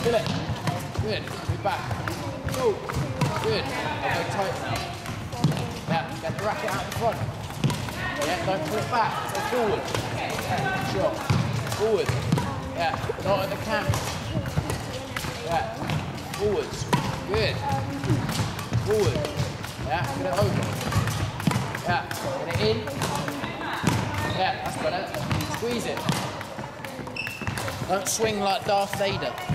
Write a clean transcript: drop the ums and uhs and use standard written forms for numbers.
Feel it. Good. Move back. Cool. Good. Elbow tight now. Yeah, get the racket out in front. Yeah, don't pull it back. So forward. Yeah, sure. Forward. Yeah, not at the camp. Yeah, forwards. Good. Forward. Yeah, get it over. Yeah, get it in. Yeah, that's better. Squeeze it. Don't swing like Darth Vader.